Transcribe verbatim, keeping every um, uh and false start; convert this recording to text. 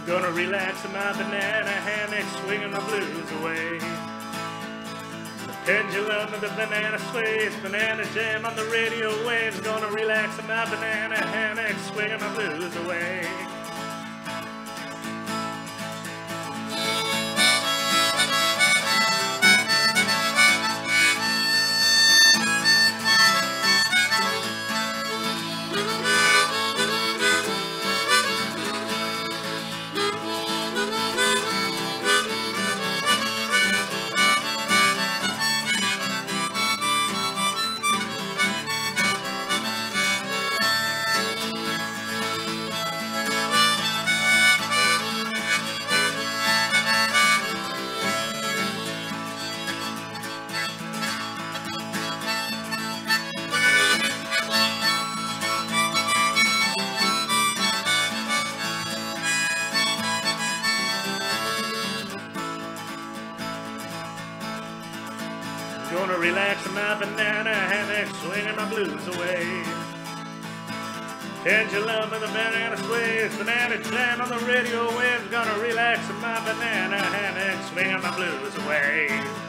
Gonna relax in my banana hammock, swinging my blues away. The pendulum of the banana sways, banana jam on the radio waves. Gonna relax in my banana hammock, swinging my blues away. Gonna relax in my banana hammock, swinging my blues away. Pendulum of the banana sways, banana jam on the radio waves. Gonna relax in my banana hammock, swinging my blues away.